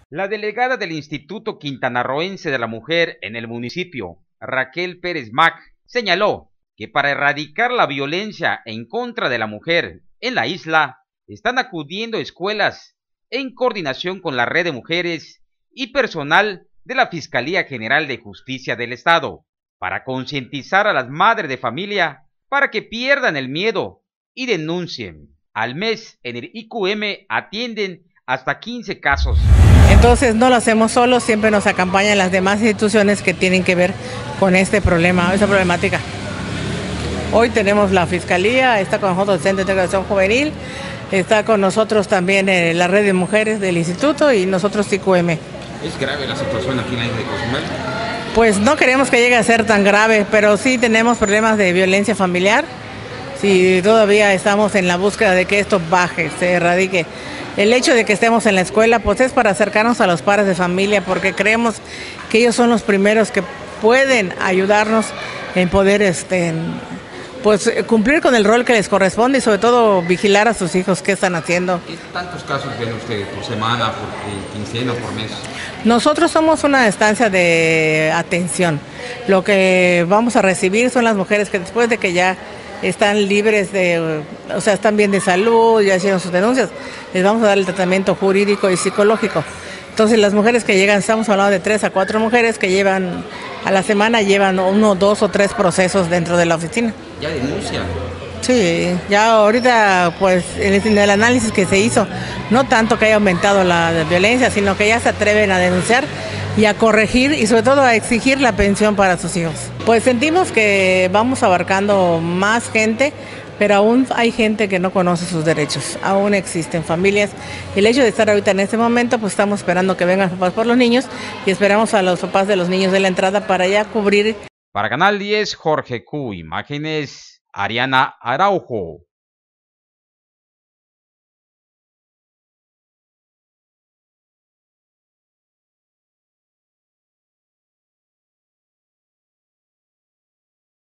La delegada del Instituto Quintanarroense de la Mujer en el municipio, Raquel Pérez Mac, señaló que para erradicar la violencia en contra de la mujer en la isla, están acudiendo escuelas en coordinación con la red de mujeres y personal de la Fiscalía General de Justicia del Estado, para concientizar a las madres de familia para que pierdan el miedo y denuncien. Al mes en el IQM atienden hasta 15 casos. Entonces no lo hacemos solos, siempre nos acompañan las demás instituciones que tienen que ver con este problema, esta problemática. Hoy tenemos la Fiscalía, está con nosotros el Centro de Integración Juvenil, está con nosotros también la red de mujeres del instituto y nosotros IQM. ¿Es grave la situación aquí en la isla de Cozumel? Pues no queremos que llegue a ser tan grave, pero sí tenemos problemas de violencia familiar. Sí, todavía estamos en la búsqueda de que esto baje, se erradique. El hecho de que estemos en la escuela, pues es para acercarnos a los padres de familia, porque creemos que ellos son los primeros que pueden ayudarnos en poder pues cumplir con el rol que les corresponde y sobre todo vigilar a sus hijos qué están haciendo. ¿Qué tantos casos ven ustedes por semana, por quincena, por mes? Nosotros somos una estancia de atención. Lo que vamos a recibir son las mujeres que después de que ya están libres están bien de salud, ya hicieron sus denuncias, les vamos a dar el tratamiento jurídico y psicológico. Entonces las mujeres que llegan, estamos hablando de 3 a 4 mujeres que llevan a la semana, llevan 1, 2 o 3 procesos dentro de la oficina. ¿Ya denuncian? Sí, ya ahorita pues en el análisis que se hizo, no tanto que haya aumentado la violencia, sino que ya se atreven a denunciar y a corregir y sobre todo a exigir la pensión para sus hijos. Pues sentimos que vamos abarcando más gente, pero aún hay gente que no conoce sus derechos, aún existen familias. Y el hecho de estar ahorita en este momento, pues estamos esperando que vengan los papás por los niños y esperamos a los papás de los niños de la entrada para ya cubrir. Para Canal 10, Jorge Q. Imágenes, Ariana Araujo.